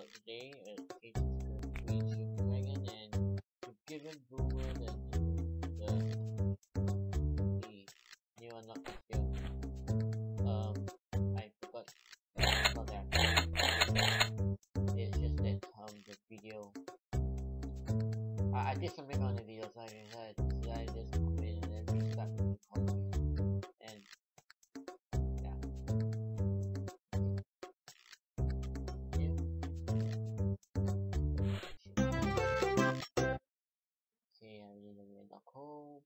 today it's Queen Dragon, and we've given Boomer the new unlock skill. I forgot about that. It's just that the video. I did something on the video, so I just quit and then restart the recording. And yeah. Okay, I'm in the window code.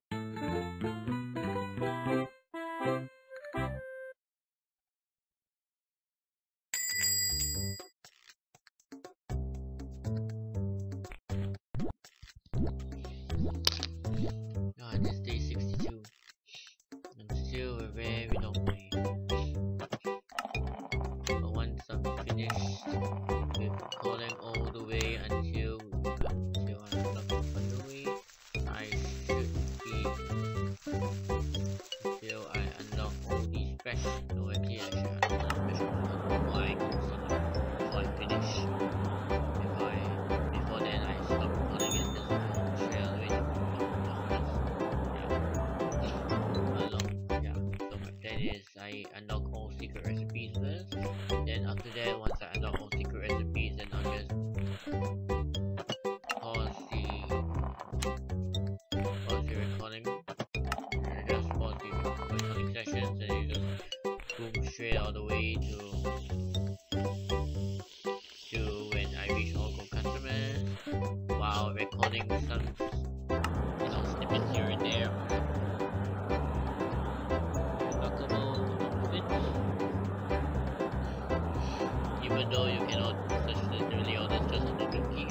It's day 62. I'm still a very long way. But once I'm finished with calling all the way until I'm on the way, I should be until I unlock all these special. No, actually I should unlock special before I continue, before I finish. Before then I stop recording and just share away the I unlock all secret recipes first. Then after that, once I unlock all secret recipes, then I'll just pause the recording. And just pause the recording sessions, and you just boom straight all the way to when I reach all gold customers while recording some snippets here and there. Even though you cannot necessarily order just a little key,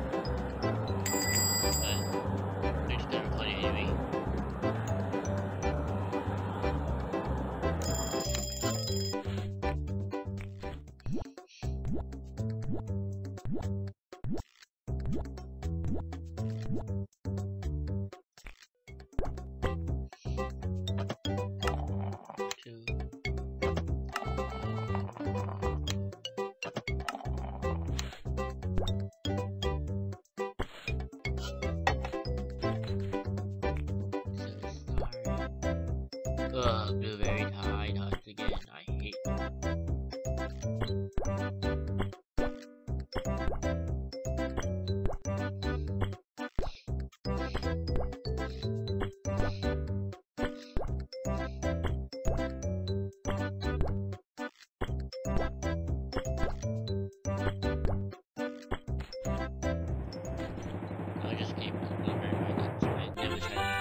but finish the recording anyway. I'm still very tired once again. I hate that. I just came to the very right, so I never tried to.